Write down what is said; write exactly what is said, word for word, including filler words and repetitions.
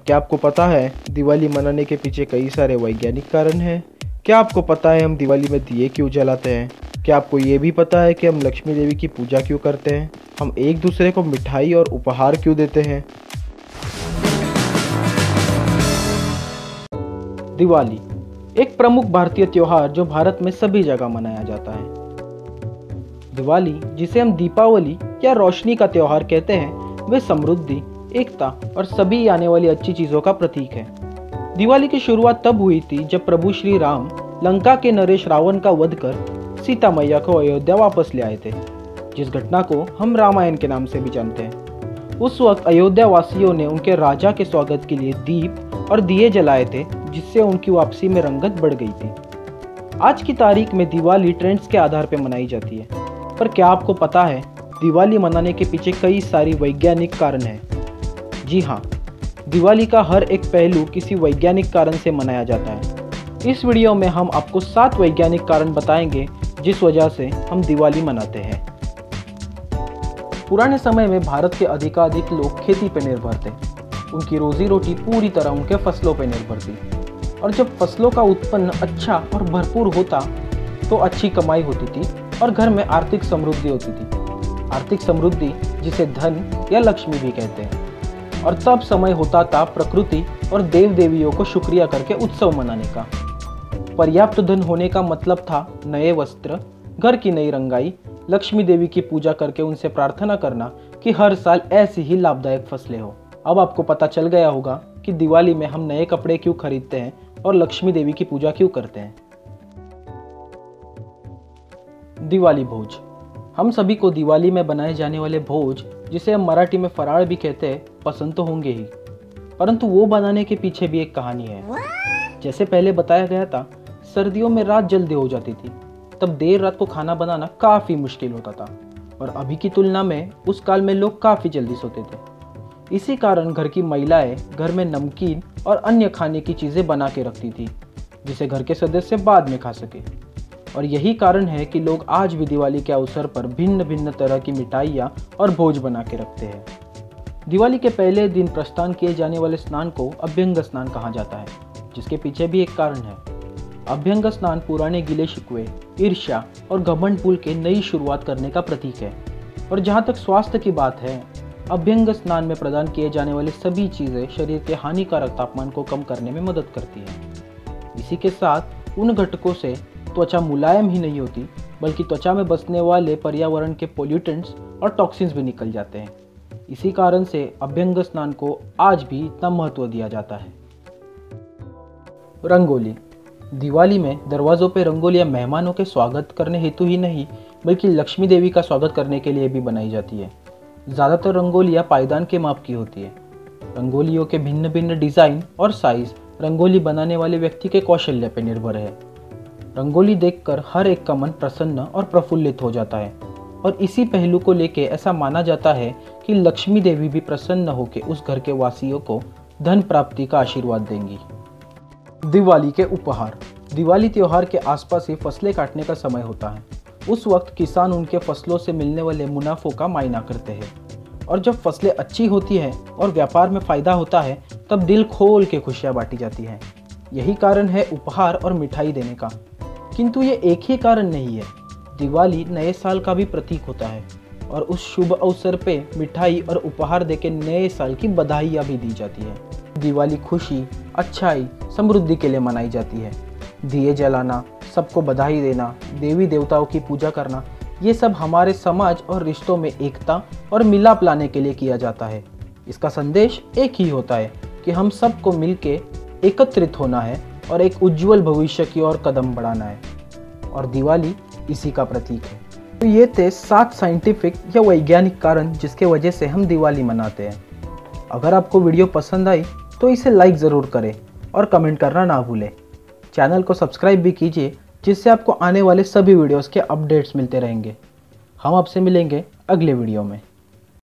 क्या आपको पता है दिवाली मनाने के पीछे कई सारे वैज्ञानिक कारण हैं? क्या आपको पता है हम दिवाली में दिए क्यों जलाते हैं? क्या आपको ये भी पता है कि हम लक्ष्मी देवी की पूजा क्यों करते हैं? हम एक दूसरे को मिठाई और उपहार क्यों देते हैं? दिवाली एक प्रमुख भारतीय त्योहार जो भारत में सभी जगह मनाया जाता है। दिवाली, जिसे हम दीपावली या रोशनी का त्योहार कहते हैं, वे समृद्धि, एकता और सभी आने वाली अच्छी चीजों का प्रतीक है। दिवाली की शुरुआत तब हुई थी जब प्रभु श्री राम लंका के नरेश रावण का वध कर सीता मैया को अयोध्या वापस ले आए थे, जिस घटना को हम रामायण के नाम से भी जानते हैं। उस वक्त अयोध्या वासियों ने उनके राजा के स्वागत के लिए दीप और दिए जलाए थे, जिससे उनकी वापसी में रंगत बढ़ गई थी। आज की तारीख में दिवाली ट्रेंड्स के आधार पर मनाई जाती है, पर क्या आपको पता है दिवाली मनाने के पीछे कई सारी वैज्ञानिक कारण हैं? जी हाँ, दिवाली का हर एक पहलू किसी वैज्ञानिक कारण से मनाया जाता है। इस वीडियो में हम आपको सात वैज्ञानिक कारण बताएंगे जिस वजह से हम दिवाली मनाते हैं। पुराने समय में भारत के अधिकाधिक लोग खेती पर निर्भर थे। उनकी रोजी रोटी पूरी तरह उनके फसलों पर निर्भर थी, और जब फसलों का उत्पन्न अच्छा और भरपूर होता तो अच्छी कमाई होती थी और घर में आर्थिक समृद्धि होती थी। आर्थिक समृद्धि जिसे धन या लक्ष्मी भी कहते हैं। और तब समय होता था प्रकृति और देव देवियों को शुक्रिया करके उत्सव मनाने का। पर्याप्त धन होने का मतलब था नए वस्त्र, घर की नई रंगाई, लक्ष्मी देवी की पूजा करके उनसे प्रार्थना करना कि हर साल ऐसी ही लाभदायक फसलें हो। अब आपको पता चल गया होगा कि दिवाली में हम नए कपड़े क्यों खरीदते हैं और लक्ष्मी देवी की पूजा क्यों करते हैं। दिवाली भोज। हम सभी को दिवाली में बनाए जाने वाले भोज, जिसे हम मराठी में फराळ भी कहते हैं, पसंद तो होंगे ही, परंतु वो बनाने के पीछे भी एक कहानी है। जैसे पहले बताया गया था, सर्दियों में रात जल्दी हो जाती थी, तब देर रात को खाना बनाना काफ़ी मुश्किल होता था, और अभी की तुलना में उस काल में लोग काफ़ी जल्दी सोते थे। इसी कारण घर की महिलाएं घर में नमकीन और अन्य खाने की चीज़ें बना के रखती थी, जिसे घर के सदस्य बाद में खा सके। और यही कारण है कि लोग आज भी दिवाली के अवसर पर भिन्न भिन्न तरह की मिठाइयाँ और भोज बना के रखते हैं। दिवाली के पहले दिन प्रस्थान किए जाने वाले स्नान को अभ्यंग स्नान कहा जाता है, जिसके पीछे भी एक कारण है। अभ्यंग स्नान पुराने गिले शिकवे, ईर्ष्या और घमंड भूल के नई शुरुआत करने का प्रतीक है। और जहाँ तक स्वास्थ्य की बात है, अभ्यंग स्नान में प्रदान किए जाने वाली सभी चीज़ें शरीर के हानिकारक तापमान को कम करने में मदद करती हैं। इसी के साथ उन घटकों से त्वचा मुलायम ही नहीं होती, बल्कि त्वचा में बसने वाले पर्यावरण के पोल्यूटेंट्स और टॉक्सिन्स भी निकल जाते हैं। इसी कारण से अभ्यंग स्नान को आज भी इतना महत्व दिया जाता है। रंगोली। दिवाली में दरवाज़ों पे रंगोलियां मेहमानों के स्वागत करने हेतु ही नहीं, बल्कि लक्ष्मी देवी का स्वागत करने के लिए भी बनाई जाती है। ज़्यादातर रंगोलियां पायदान के माप की होती है। रंगोलियों के भिन्न भिन्न डिज़ाइन और साइज रंगोली बनाने वाले व्यक्ति के कौशल्य पर निर्भर है। रंगोली देखकर हर एक का मन प्रसन्न और प्रफुल्लित हो जाता है, और इसी पहलू को लेके ऐसा माना जाता है कि लक्ष्मी देवी भी प्रसन्न होकर उस घर के वासियों को धन प्राप्ति का आशीर्वाद देंगी। दिवाली के उपहार। दिवाली त्योहार के आसपास ही फसलें काटने का समय होता है। उस वक्त किसान उनके फसलों से मिलने वाले मुनाफों का मायना करते हैं, और जब फसलें अच्छी होती हैं और व्यापार में फायदा होता है, तब दिल खोल के खुशियाँ बांटी जाती हैं। यही कारण है उपहार और मिठाई देने का। किंतु ये एक ही कारण नहीं है। दिवाली नए साल का भी प्रतीक होता है, और उस शुभ अवसर पे मिठाई और उपहार देके नए साल की बधाइयाँ भी दी जाती है। दिवाली खुशी, अच्छाई, समृद्धि के लिए मनाई जाती है। दिए जलाना, सबको बधाई देना, देवी देवताओं की पूजा करना, ये सब हमारे समाज और रिश्तों में एकता और मिलाप लाने के लिए किया जाता है। इसका संदेश एक ही होता है कि हम सबको मिलके एकत्रित होना है और एक उज्जवल भविष्य की ओर कदम बढ़ाना है, और दिवाली इसी का प्रतीक है। तो ये थे सात साइंटिफिक या वैज्ञानिक कारण जिसके वजह से हम दिवाली मनाते हैं। अगर आपको वीडियो पसंद आई तो इसे लाइक ज़रूर करें और कमेंट करना ना भूलें। चैनल को सब्सक्राइब भी कीजिए, जिससे आपको आने वाले सभी वीडियोस के अपडेट्स मिलते रहेंगे। हम आपसे मिलेंगे अगले वीडियो में।